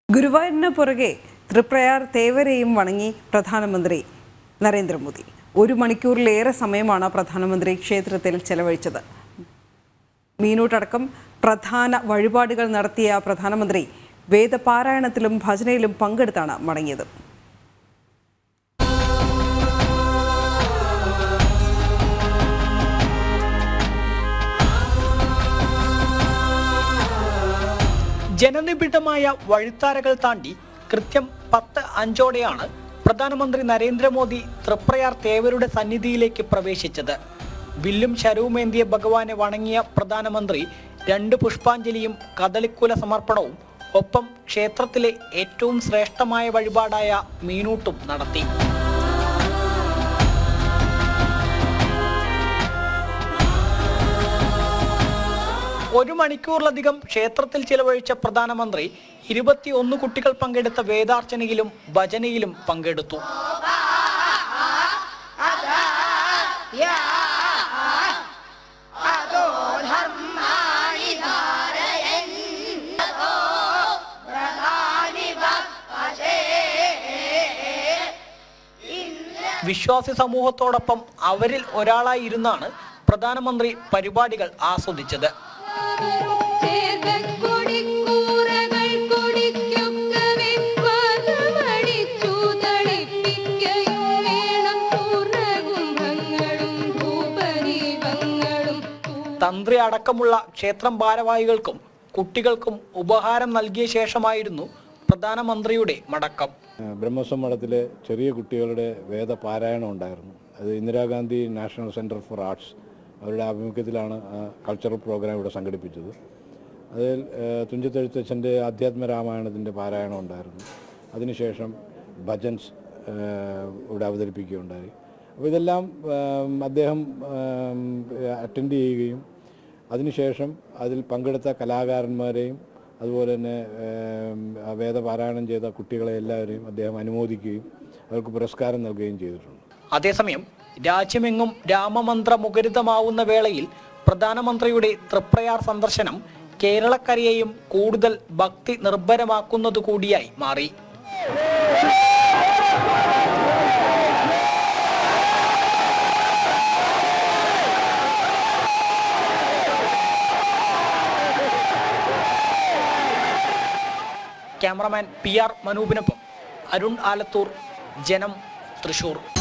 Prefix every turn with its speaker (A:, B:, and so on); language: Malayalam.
A: ഗുരുവായൂരിന് പുറകെ തൃപ്രയാർ തേവരെയും വണങ്ങി പ്രധാനമന്ത്രി നരേന്ദ്രമോദി. 1 മണിക്കൂറിലേറെ സമയമാണ് പ്രധാനമന്ത്രി ക്ഷേത്രത്തിൽ ചെലവഴിച്ചത്. മീനൂട്ടടക്കം പ്രധാന വഴിപാടുകൾ നടത്തിയ പ്രധാനമന്ത്രി വേദപാരായണത്തിലും ഭജനയിലും പങ്കെടുത്താണ് മടങ്ങിയത്.
B: ജനനിബിഡമായ വഴിത്താരകൾ താണ്ടി കൃത്യം 10:05 പ്രധാനമന്ത്രി നരേന്ദ്രമോദി തൃപ്രയാർ തേവരുടെ സന്നിധിയിലേക്ക് പ്രവേശിച്ചത്. വില്ലും ശരവുമേന്തിയ ഭഗവാനെ വണങ്ങിയ പ്രധാനമന്ത്രി 2 പുഷ്പാഞ്ജലിയും കദളിക്കുല സമർപ്പണവും ഒപ്പം ക്ഷേത്രത്തിലെ ഏറ്റവും ശ്രേഷ്ഠമായ വഴിപാടായ മീനൂട്ടും നടത്തി. ഒരു മണിക്കൂറിലധികം ക്ഷേത്രത്തിൽ ചിലവഴിച്ച പ്രധാനമന്ത്രി 21 കുട്ടികൾ പങ്കെടുത്ത വേദാർച്ചനയിലും ഭജനയിലും പങ്കെടുത്തു. വിശ്വാസി സമൂഹത്തോടൊപ്പം അവരിൽ ഒരാളായിരുന്നാണ് പ്രധാനമന്ത്രി പരിപാടികൾ ആസ്വദിച്ചത്. തന്ത്രി അടക്കമുള്ള ക്ഷേത്രം ഭാരവാഹികൾക്കും കുട്ടികൾക്കും ഉപഹാരം നൽകിയ ശേഷമായിരുന്നു പ്രധാനമന്ത്രിയുടെ മടക്കം.
C: ബ്രഹ്മസ്വം മഠത്തിലെ ചെറിയ കുട്ടികളുടെ വേദപാരായണം ഉണ്ടായിരുന്നു. അത് Indira Gandhi national centre for arts അവരുടെ ആഭിമുഖ്യത്തിലാണ് കൾച്ചറൽ പ്രോഗ്രാം ഇവിടെ സംഘടിപ്പിച്ചത്. അതിൽ തുഞ്ചത്തെഴുത്തച്ഛൻ്റെ ആധ്യാത്മരാമായണത്തിൻ്റെ പാരായണം ഉണ്ടായിരുന്നു. അതിനുശേഷം ഭജൻസ് ഇവിടെ അവതരിപ്പിക്കുകയുണ്ടായി. അപ്പോൾ ഇതെല്ലാം അദ്ദേഹം അറ്റൻഡ് ചെയ്യുകയും അതിനുശേഷം അതിൽ പങ്കെടുത്ത കലാകാരന്മാരെയും അതുപോലെ തന്നെ വേദപാരായണം ചെയ്ത കുട്ടികളെ എല്ലാവരെയും അദ്ദേഹം അനുമോദിക്കുകയും അവർക്ക് പുരസ്കാരം നൽകുകയും ചെയ്തിട്ടുണ്ട്.
B: അതേസമയം രാജ്യമെങ്ങും രാമമന്ത്ര മുഖരിതമാവുന്ന വേളയിൽ പ്രധാനമന്ത്രിയുടെ തൃപ്രയാർ സന്ദർശനം കേരളക്കരയെയും കൂടുതൽ ഭക്തി നിർഭരമാക്കുന്നത് കൂടിയായി മാറി. ക്യാമറമാൻ PR മനൂപിനൊപ്പം അരുൺ ആലത്തൂർ, ജനം, തൃശൂർ.